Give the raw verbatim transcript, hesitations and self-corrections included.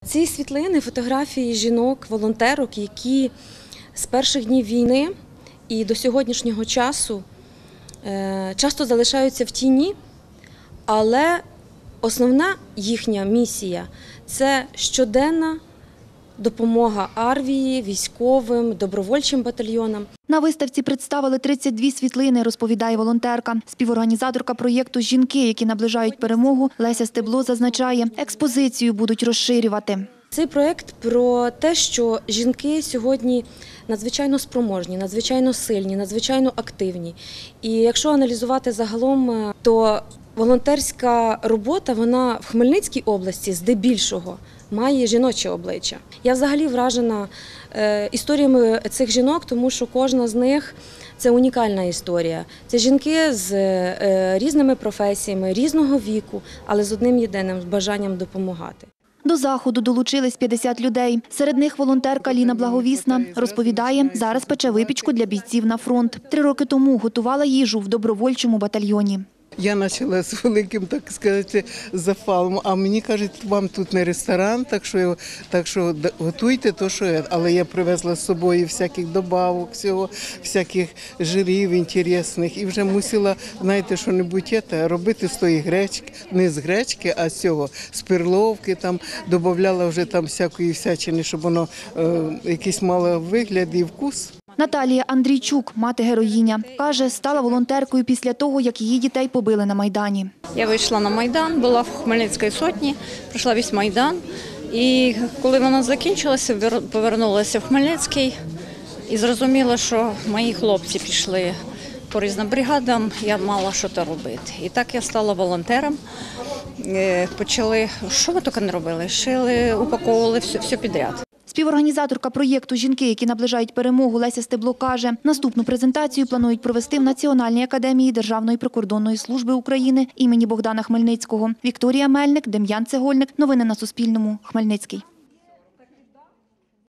Ці світлини, фотографії жінок, волонтерок, які з перших днів війни і до сьогоднішнього часу часто залишаються в тіні, але основна їхня місія – це щоденна допомога армії, військовим, добровольчим батальйонам. На виставці представили тридцять дві світлини, розповідає волонтерка. Співорганізаторка проєкту «Жінки, які наближають перемогу» Леся Стебло зазначає, експозицію будуть розширювати. Цей проєкт про те, що жінки сьогодні надзвичайно спроможні, надзвичайно сильні, надзвичайно активні. І якщо аналізувати загалом, то волонтерська робота, вона в Хмельницькій області здебільшого має жіноче обличчя. Я взагалі вражена історіями цих жінок, тому що кожна з них – це унікальна історія. Це жінки з різними професіями, різного віку, але з одним єдиним – з бажанням допомагати. До заходу долучились п'ятдесят людей. Серед них волонтерка Ліна Благовісна. Розповідає, зараз пече випічку для бійців на фронт. Три роки тому готувала їжу в добровольчому батальйоні. Я почала з великим, так сказати, запалом, а мені кажуть, вам тут не ресторан, так що, так що готуйте то, що є. Але я привезла з собою всяких добавок, всього, всяких жирів інтересних і вже мусила, знаєте, що-небудь робити з тої гречки, не з гречки, а з цього, з перловки, там, додавала вже там всякої всячини, щоб воно е, якийсь мало вигляд і вкус. Наталія Андрійчук, мати-героїня, каже, стала волонтеркою після того, як її дітей побили на Майдані. Я вийшла на Майдан, була в Хмельницькій сотні, пройшла весь Майдан. І коли вона закінчилася, повернулася в Хмельницький і зрозуміла, що мої хлопці пішли по різним бригадам, я мала щось робити. І так я стала волонтером. Почали, що ми тільки не робили, шили, упаковували, все, все підряд. Співорганізаторка проєкту «Жінки, які наближають перемогу» Леся Стебло каже, наступну презентацію планують провести в Національній академії Державної прикордонної служби України імені Богдана Хмельницького. Вікторія Мельник, Дем'ян Цегольник. Новини на Суспільному. Хмельницький.